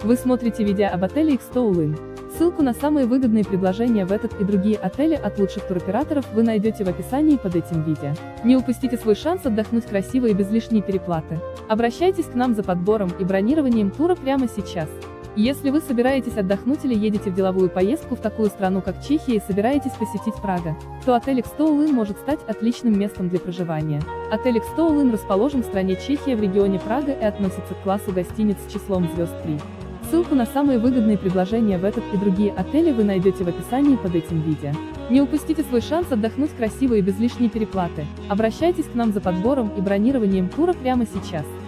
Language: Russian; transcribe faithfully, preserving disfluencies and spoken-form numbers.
Вы смотрите видео об отеле X сто Ulyn. Ссылку на самые выгодные предложения в этот и другие отели от лучших туроператоров вы найдете в описании под этим видео. Не упустите свой шанс отдохнуть красиво и без лишней переплаты. Обращайтесь к нам за подбором и бронированием тура прямо сейчас. Если вы собираетесь отдохнуть или едете в деловую поездку в такую страну, как Чехия, и собираетесь посетить Прага, то отель X сто Ulyn может стать отличным местом для проживания. Отель X сто Ulyn расположен в стране Чехия в регионе Прага и относится к классу гостиниц с числом звезд три. Ссылку на самые выгодные предложения в этот и другие отели вы найдете в описании под этим видео. Не упустите свой шанс отдохнуть красиво и без лишней переплаты. Обращайтесь к нам за подбором и бронированием тура прямо сейчас.